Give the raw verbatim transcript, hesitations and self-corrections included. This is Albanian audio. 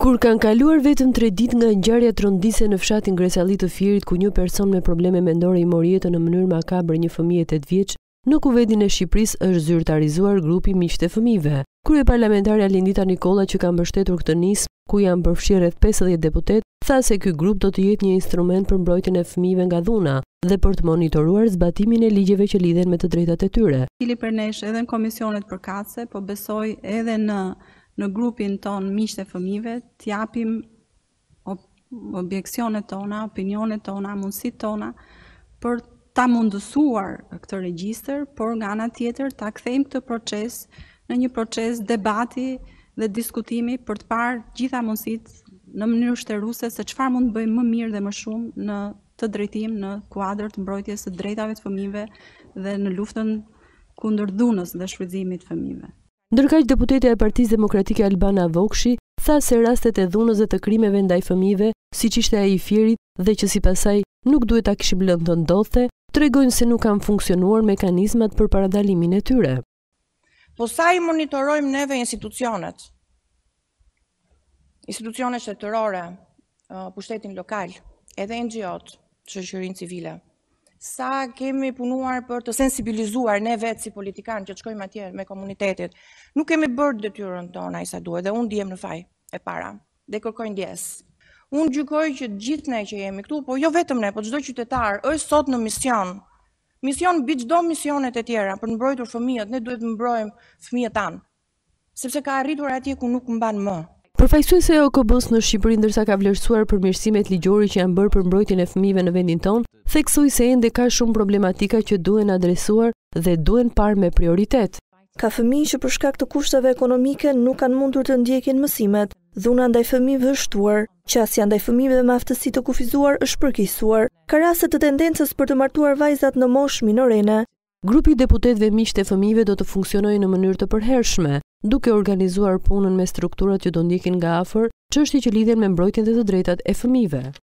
Kur kanë kaluar vetëm tre ditë nga ngjarja tronditëse në fshatin Gresalli të Fierit, ku një person me probleme mendore i mori jetën në mënyrë makabër një fëmijë tetë vjeç, në Kuvetin e Shqipërisë është zyrtarizuar grupi Miqtë e Fëmijëve. Kryeparlamentare Alindita Nikolla, që ka mbështetur këtë nismë, ku janë përfshirë rreth pesëdhjetë deputet, tha se ky grup do të jetë një instrument për mbrojtjen e fëmijëve nga dhuna dhe për të monitoruar zbatimin e ligjeve që lidhen me të drejtat e tyre. Cili për nesh edhe në komisionet përkatëse, po besoj edhe në në grupin ton Miqtë e Fëmijëve të japim objeksionet tona, opinionet tona, mundësitë tona për ta mundësuar këtë regjistër, por nga ana tjetër ta kthejmë këtë proces në një proces debati dhe diskutimi për të parë gjitha mundësitë në mënyrë shtëruese se çfarë mund të bëjmë më mirë dhe më shumë në të drejtim në kuadër të mbrojtjes së drejtave të fëmijëve dhe në luftën kundër dhunës dhe shfrytëzimit të fëmijëve. Ndërkaq deputetja e Partisë Demokratike Albana Vokshi tha se rastet e dhunës dhe të krimeve ndaj fëmijëve, siç ishte ai i Fierit dhe që sipas saj nuk duhet ta kishim lënë të ndodhte, tregojnë se nuk kanë funksionuar mekanizmat për paradalimin e tyre. Po sa i monitorojmë neve institucionet, institucionet shtetërore, pushtetin lokal, edhe N G O-t, shoqërinë civile, sa kemi punuar për të sensibilizuar ne vetë si politikanë që të shkojmë atje me komunitetit. Nuk kemi bërë detyrën tonë ai sa duhet dhe unë ndiem në faj e para dhe kërkoj ndjes. Unë gjykoj që gjithë ne që jemi këtu, po jo vetëm ne, po çdo qytetar është sot në mision. Mision mbi çdo misionet e tjera për të mbrojtur fëmijët, ne duhet të mbrojmë fëmijët tanë, sepse ka arritur atje ku nuk mban më. Përfaqësuese e O K B-s në Shqipëri, ndërsa ka vlerësuar përmirësimet ligjore që janë bërë për mbrojtjen e fëmijëve në vendin tonë, theksoi se ende ka shumë problematika që duhen adresuar dhe duhen parë me prioritet. Ka fëmijë që për shkak të kushtave ekonomike nuk kanë mundur të ndjekin mësimet, dhuna ndaj fëmijëve është shtuar, qasja ndaj fëmijëve me aftësi të kufizuar është përkeqësuar, ka raste të tendencës për të martuar vajzat në moshë minorene. Grupi i deputetëve Miqtë e Fëmijëve do të funksionojë në mënyrë të përhershme, duke organizuar punën me strukturat që do ndjekin nga afër çështje që lidhen me mbrojtjen e të drejtat e fëmijëve.